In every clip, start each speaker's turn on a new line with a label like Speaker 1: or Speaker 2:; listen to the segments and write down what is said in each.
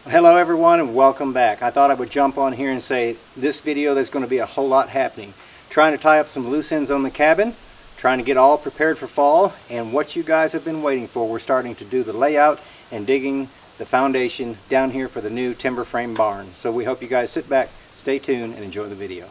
Speaker 1: Hello everyone and welcome back. I thought I would jump on here and say this video there's going to be a whole lot happening. Trying to tie up some loose ends on the cabin, trying to get all prepared for fall, and what you guys have been waiting for. We're starting to do the layout and digging the foundation down here for the new timber frame barn. So we hope you guys sit back, stay tuned, and enjoy the video.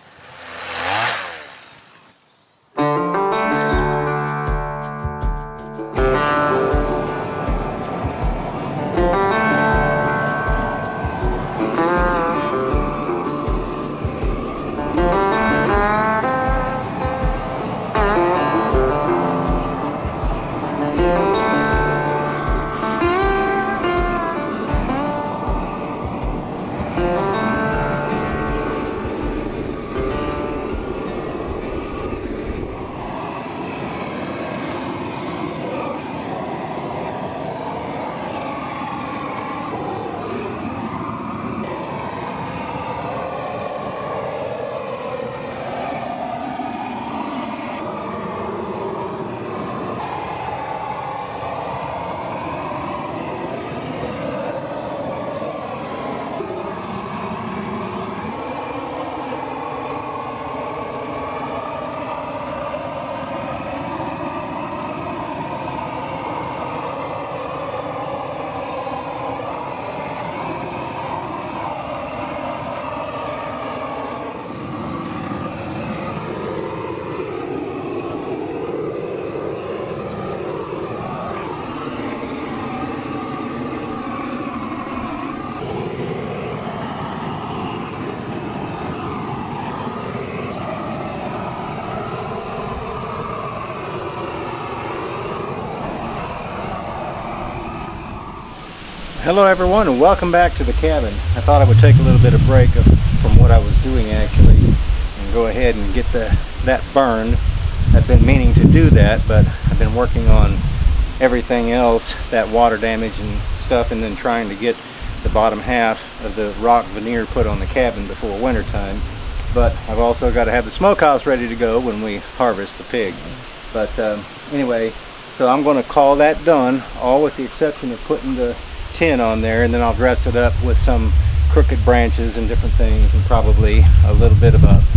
Speaker 1: Hello everyone and welcome back to the cabin. I thought I would take a little bit of break from what I was doing actually and go ahead and get that burned. I've been meaning to do that, but I've been working on everything else, that water damage and stuff, and then trying to get the bottom half of the rock veneer put on the cabin before winter time. But I've also got to have the smokehouse ready to go when we harvest the pig. But anyway, so I'm going to call that done, all with the exception of putting the tin on there, and then I'll dress it up with some crooked branches and different things, and probably a little bit of a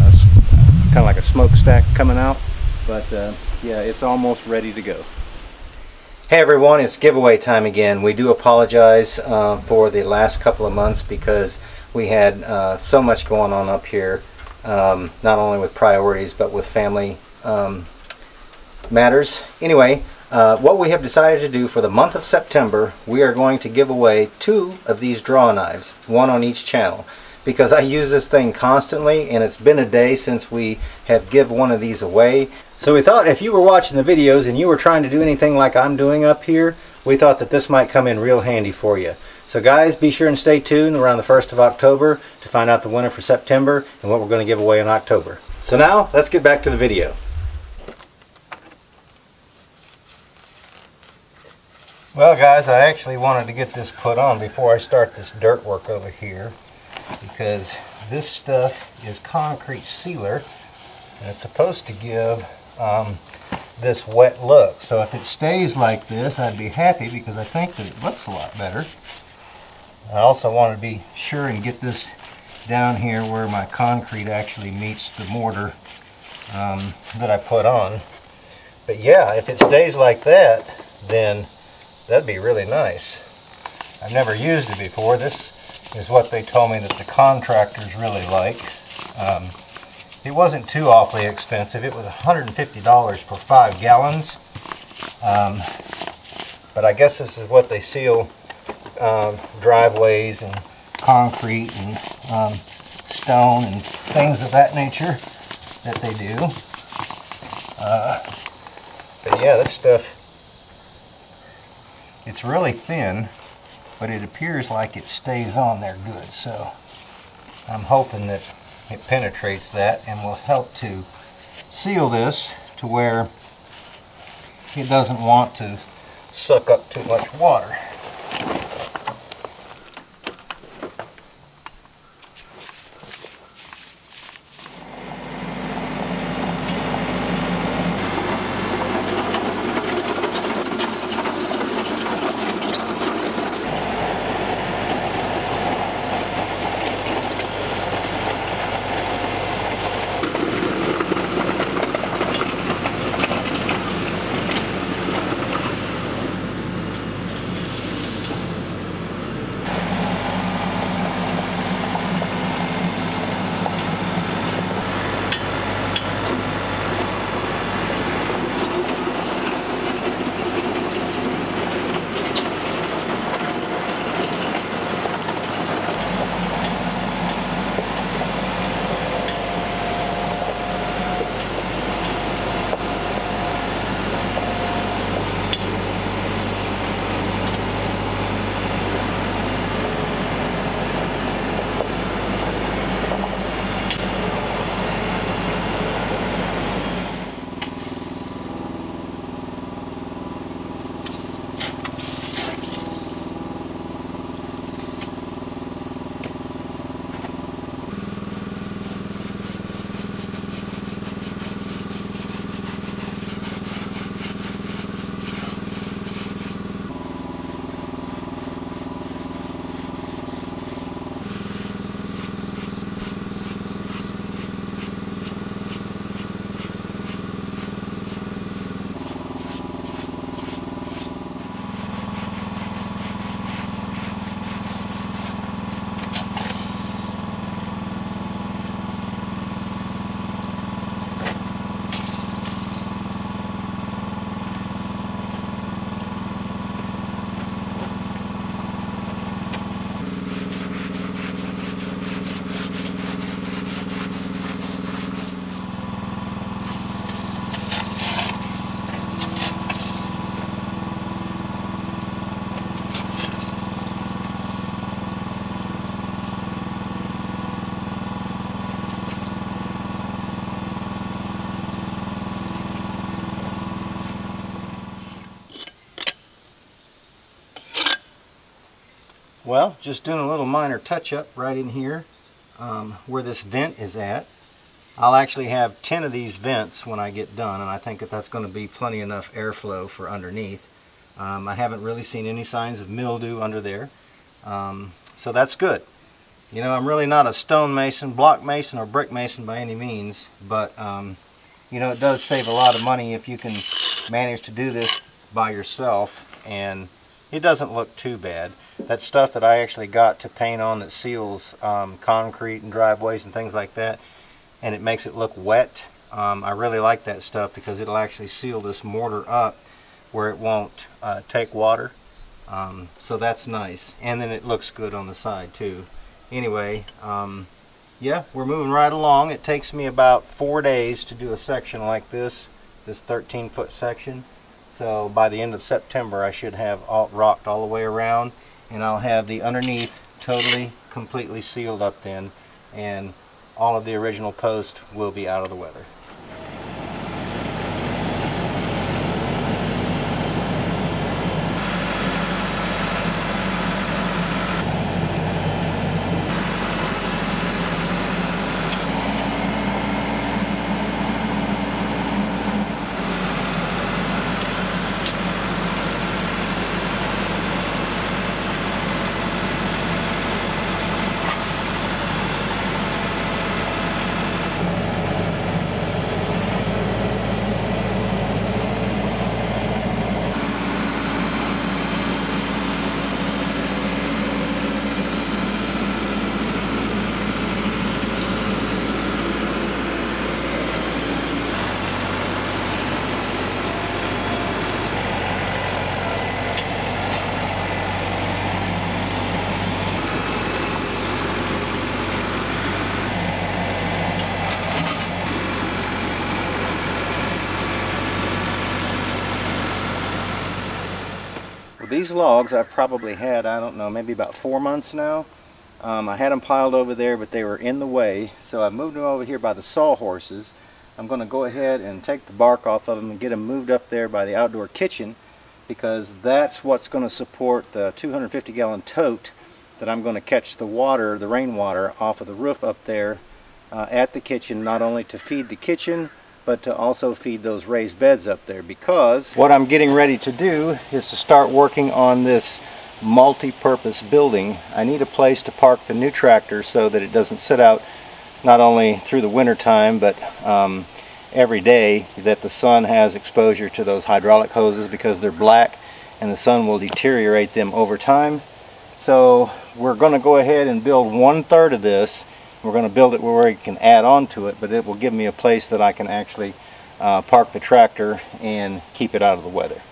Speaker 1: kind of like a smokestack coming out. But yeah, it's almost ready to go. Hey everyone, it's giveaway time again. We do apologize for the last couple of months because we had so much going on up here, not only with priorities but with family matters. Anyway, what we have decided to do for the month of September, we are going to give away 2 of these draw knives, one on each channel, because I use this thing constantly and it's been a day since we have give one of these away. So we thought if you were watching the videos and you were trying to do anything like I'm doing up here, we thought that this might come in real handy for you. So guys, be sure and stay tuned around the 1st of October to find out the winner for September and what we're going to give away in October. So now, let's get back to the video. Well guys, I actually wanted to get this put on before I start this dirt work over here, because this stuff is concrete sealer and it's supposed to give this wet look. So if it stays like this, I'd be happy because I think that it looks a lot better. I also want to be sure and get this down here where my concrete actually meets the mortar that I put on. But yeah, if it stays like that, then that'd be really nice. I've never used it before. This is what they told me that the contractors really like. It wasn't too awfully expensive. It was $150 for 5 gallons. But I guess this is what they seal driveways and concrete and stone and things of that nature that they do. But yeah, this stuff, it's really thin, but it appears like it stays on there good. So I'm hoping that it penetrates that and will help to seal this to where it doesn't want to suck up too much water. Well, just doing a little minor touch-up right in here where this vent is at. I'll actually have 10 of these vents when I get done, and I think that that's going to be plenty enough airflow for underneath. I haven't really seen any signs of mildew under there, so that's good. You know, I'm really not a stone mason, block mason, or brick mason by any means, but you know, it does save a lot of money if you can manage to do this by yourself, and it doesn't look too bad. That stuff that I actually got to paint on that seals concrete and driveways and things like that, and it makes it look wet. I really like that stuff because it'll actually seal this mortar up where it won't take water. So that's nice, and then it looks good on the side too. Anyway, yeah, we're moving right along. It takes me about 4 days to do a section like this 13-foot section. So by the end of September I should have rocked all the way around, and I'll have the underneath totally, completely sealed up then, and all of the original post will be out of the weather. These logs I've probably had, I don't know, maybe about 4 months now. I had them piled over there, but they were in the way, so I moved them over here by the sawhorses. I'm going to go ahead and take the bark off of them and get them moved up there by the outdoor kitchen, because that's what's going to support the 250-gallon tote that I'm going to catch the water, the rainwater, off of the roof up there at the kitchen, not only to feed the kitchen, but to also feed those raised beds up there, because what I'm getting ready to do is to start working on this multi-purpose building. I need a place to park the new tractor so that it doesn't sit out not only through the winter time, but every day that the sun has exposure to those hydraulic hoses, because they're black and the sun will deteriorate them over time. So we're going to go ahead and build 1/3 of this. We're going to build it where we can add on to it, but it will give me a place that I can actually park the tractor and keep it out of the weather.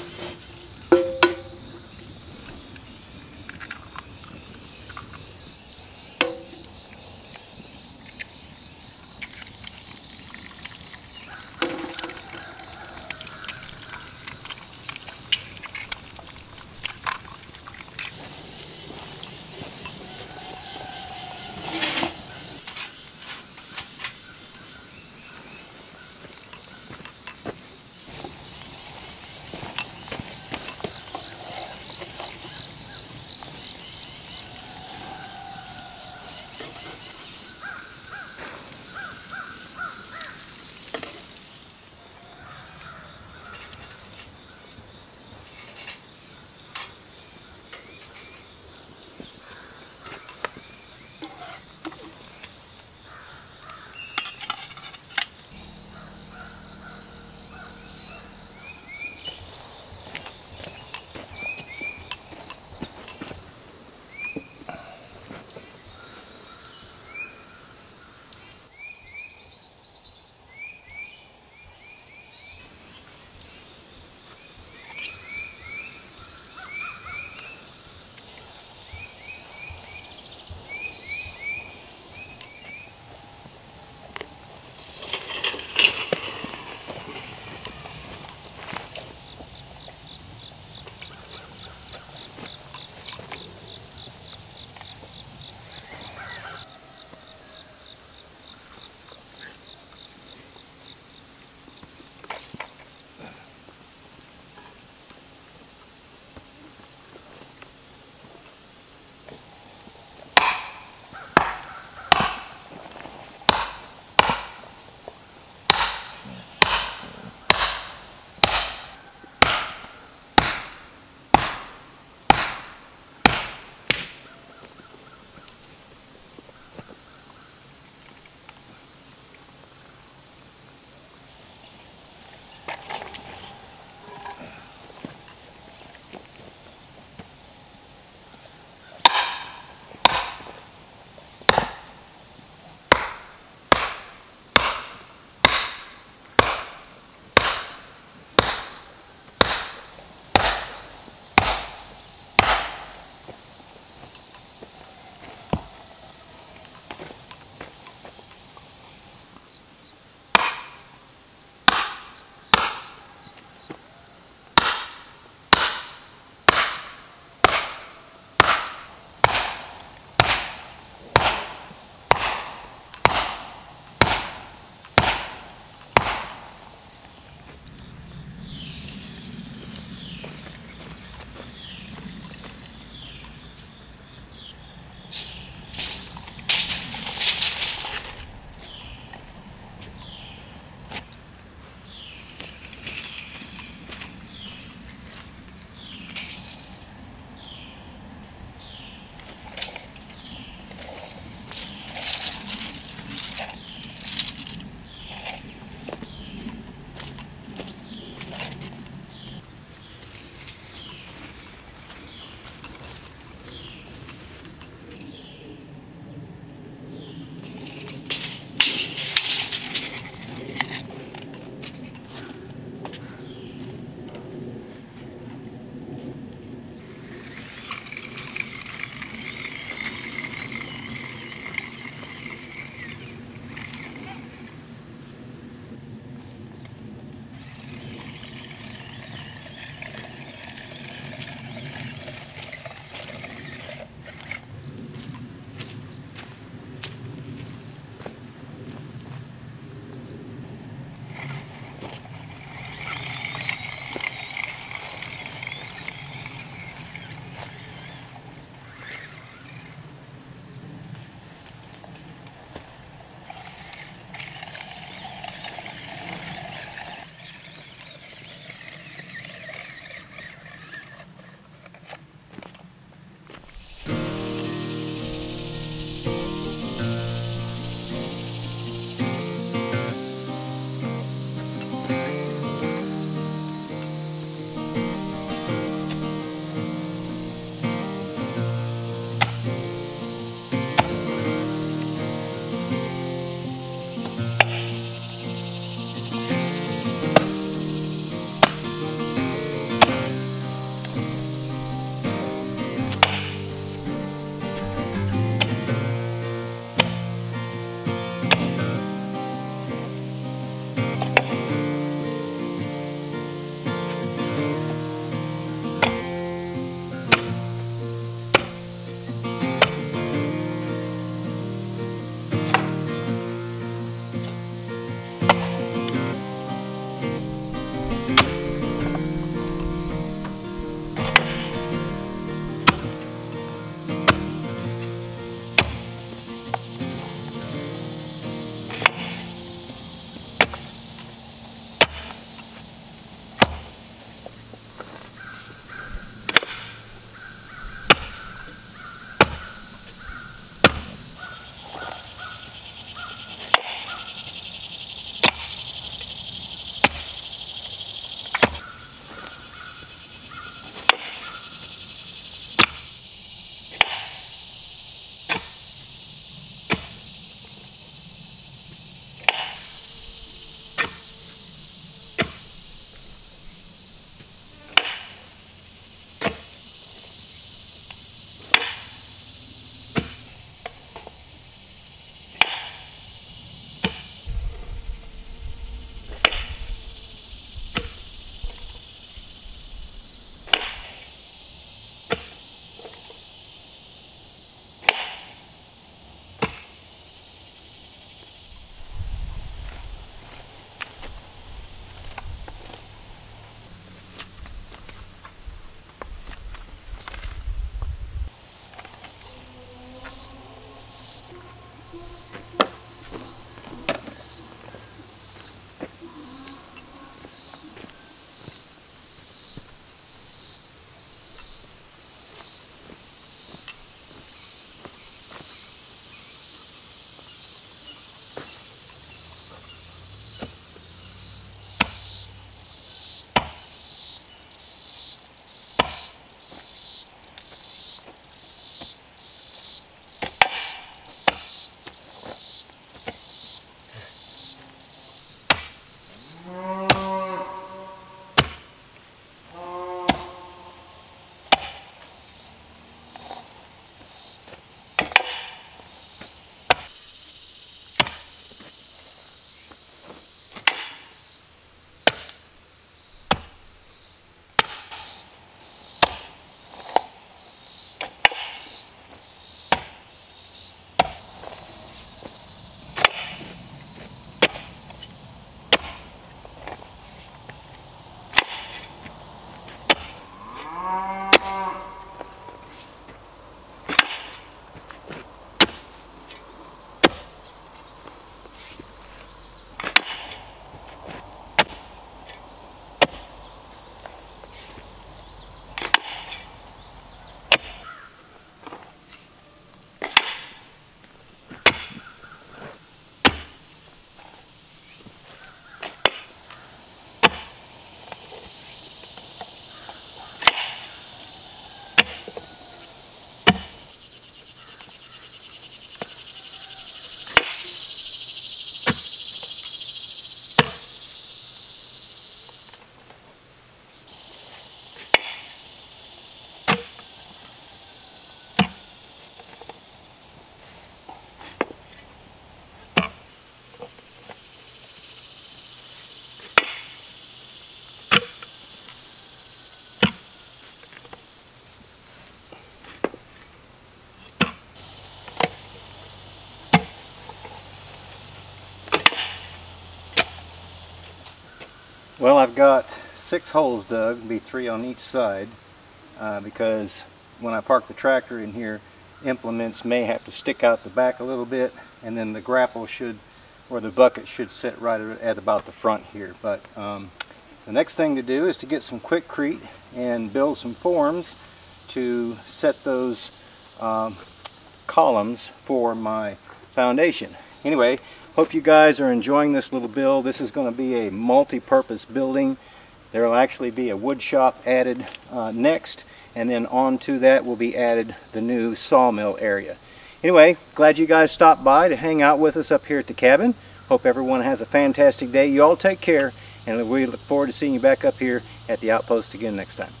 Speaker 1: Well, I've got 6 holes dug, be 3 on each side, because when I park the tractor in here, implements may have to stick out the back a little bit, and then the grapple should, or the bucket should sit right at about the front here. But the next thing to do is to get some Quikrete and build some forms to set those columns for my foundation. Anyway, hope you guys are enjoying this little build. This is going to be a multi-purpose building. There will actually be a wood shop added next, and then onto that will be added the new sawmill area. Anyway, glad you guys stopped by to hang out with us up here at the cabin. Hope everyone has a fantastic day. You all take care, and we look forward to seeing you back up here at the outpost again next time.